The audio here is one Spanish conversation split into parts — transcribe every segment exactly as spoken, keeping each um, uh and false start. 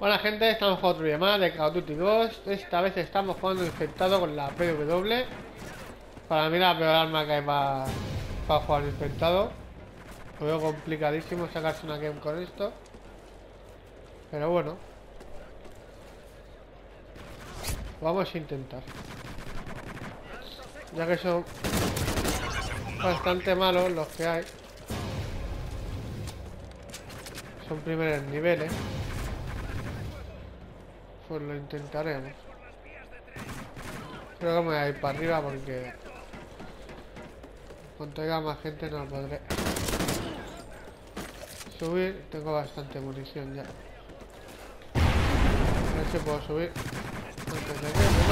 Hola gente, estamos jugando otro día más de Call of Duty Ghost. Esta vez estamos jugando infectado con la P W. Para mí la peor arma que hay para, para jugar infectado. Lo veo complicadísimo sacarse una game con esto. Pero bueno, vamos a intentar. Ya que son bastante malos los que hay. Son primeros niveles. Pues lo intentaremos. Creo que me voy a ir para arriba porque cuando haya más gente no podré subir. Tengo bastante munición ya. A ver si puedo subir antes de que me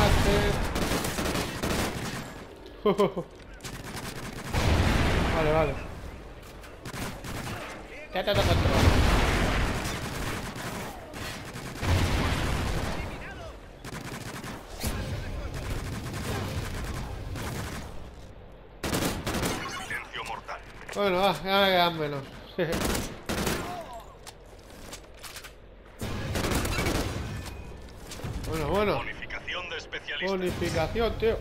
maten. Vale, vale. Ya te toca todo. Bueno, va, ya me quedan menos. Bueno, bueno. Bonificación de especialistas. Bonificación, tío.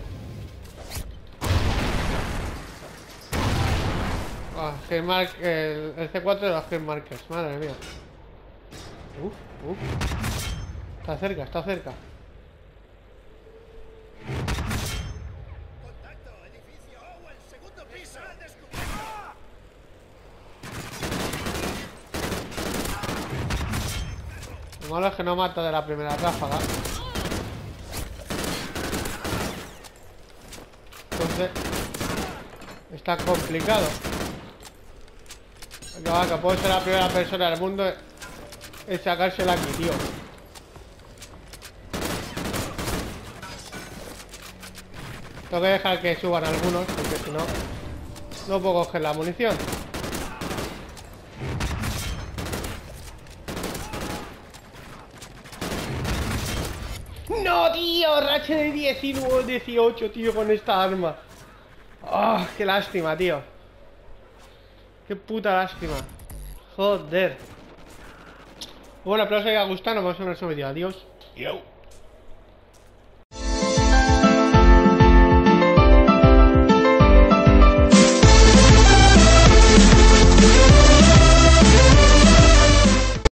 Ah, G-Mark, el, el C cuatro de los G-Markers, madre mía. Uf, uf. Está cerca, está cerca. Lo malo es que no mata de la primera ráfaga. Entonces está complicado. Venga, va, que puedo ser la primera persona del mundo en sacársela aquí, tío. Tengo que dejar que suban algunos, porque si no, no puedo coger la munición. No, tío, racha de diecinueve, dieciocho, tío, con esta arma. Ah, oh, qué lástima, tío. Qué puta lástima. Joder. Bueno, espero que os haya gustado. Nos vemos en el próximo vídeo. Adiós. Yo.